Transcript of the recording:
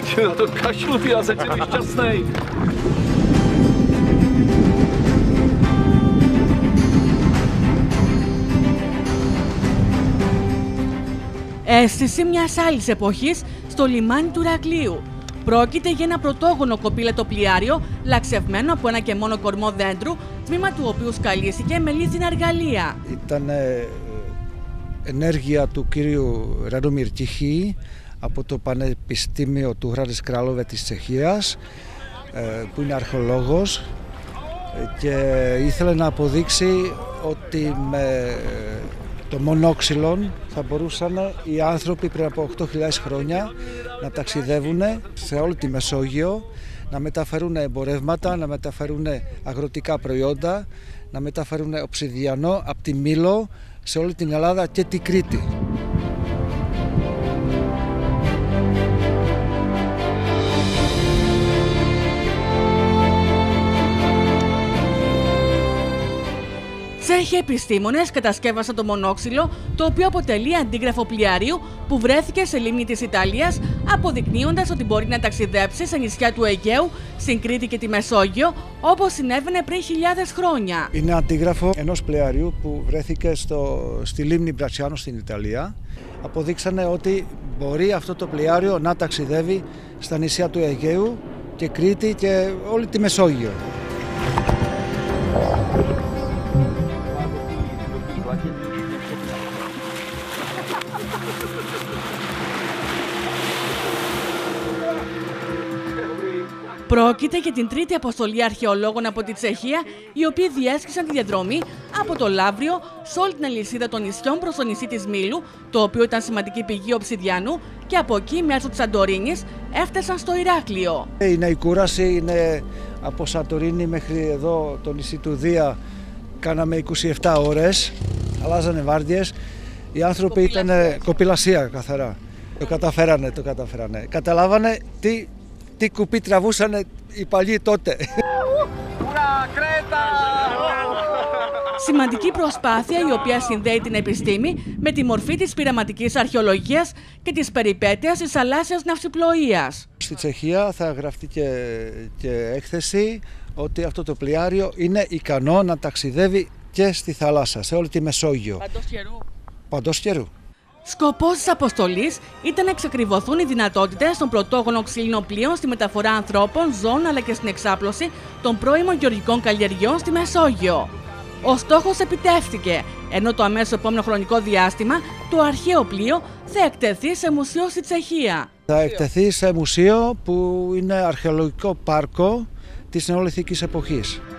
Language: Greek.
To kašlu, já se chci být šťastnej. Αίσθηση μιας άλλης εποχής στο λιμάνι του Ηρακλείου. Πρόκειται για ένα πρωτόγονο κοπήλετο πλοιάριο, λαξευμένο από ένα και μόνο κορμό δέντρου, τμήμα του οποίου σκαλίστηκε με λίθινα εργαλεία. Ήταν ενέργεια του κύριου Ραντομίρ Τιχή από το Πανεπιστήμιο του Hrádec Králové της Τσεχίας, που είναι αρχαιολόγος και ήθελε να αποδείξει ότι με το μονόξυλον θα μπορούσαν οι άνθρωποι πριν από 8.000 χρόνια να ταξιδεύουν σε όλη τη Μεσόγειο, να μεταφέρουν εμπορεύματα, να μεταφέρουν αγροτικά προϊόντα, να μεταφέρουν οψιδιανό από τη Μήλο σε όλη την Ελλάδα και την Κρήτη. Τσέχοι επιστήμονες κατασκεύασαν το μονόξυλο, το οποίο αποτελεί αντίγραφο πλοιαρίου που βρέθηκε σε λίμνη της Ιταλίας, αποδεικνύοντας ότι μπορεί να ταξιδέψει σε νησιά του Αιγαίου, στην Κρήτη και τη Μεσόγειο, όπως συνέβαινε πριν χιλιάδες χρόνια. Είναι αντίγραφο ενός πλοιαριού που βρέθηκε στη λίμνη Μπρατσιάνο στην Ιταλία. Αποδείξανε ότι μπορεί αυτό το πλοιάριο να ταξιδεύει στα νησιά του Αιγαίου και Κρήτη και όλη τη Μεσόγειο. Πρόκειται για την τρίτη αποστολή αρχαιολόγων από τη Τσεχία, οι οποίοι διέσχισαν τη διαδρομή από το Λαύριο σε όλη την αλυσίδα των νησιών προς το νησί της Μήλου, το οποίο ήταν σημαντική πηγή οψιδιανού, και από εκεί μέσω της Σαντορίνης έφτασαν στο Ηράκλειο. Είναι η κούραση, είναι από Σαντορίνη μέχρι εδώ το νησί του Δία, κάναμε 27 ώρες, αλλάζανε βάρδιες, οι άνθρωποι ήταν κοπηλασία καθαρά. Το καταφέρανε. Καταλάβανε τι κουπί τραβούσανε οι παλιοί τότε. Σημαντική προσπάθεια η οποία συνδέει την επιστήμη με τη μορφή της πειραματικής αρχαιολογίας και της περιπέτειας της θαλάσσιας ναυσιπλοείας. Στη Τσεχία θα γραφτεί και έκθεση ότι αυτό το πλοιάριο είναι ικανό να ταξιδεύει και στη θάλασσα, σε όλη τη Μεσόγειο. Παντός καιρού. Σκοπός της αποστολής ήταν να εξακριβωθούν οι δυνατότητες των πρωτόγονων ξύλινων πλοίων στη μεταφορά ανθρώπων, ζώων αλλά και στην εξάπλωση των πρώιμων γεωργικών καλλιεργειών στη Μεσόγειο. Ο στόχος επιτεύχθηκε, ενώ το αμέσως επόμενο χρονικό διάστημα το αρχαίο πλοίο θα εκτεθεί σε μουσείο στη Τσεχία. Θα εκτεθεί σε μουσείο που είναι αρχαιολογικό πάρκο της νεολιθικής εποχής.